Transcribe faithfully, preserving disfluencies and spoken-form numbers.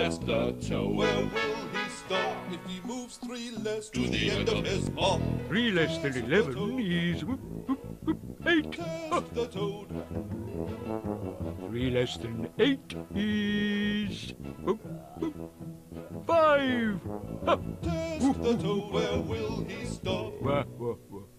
test the toad. Where will he stop if he moves three less to the end of his hop? Three less than eleven is whoop, whoop, whoop, eight. Test the toad. Three less than eight is whoop, whoop, five. Ha. Test the toad. Where will he stop? Wah, wah, wah.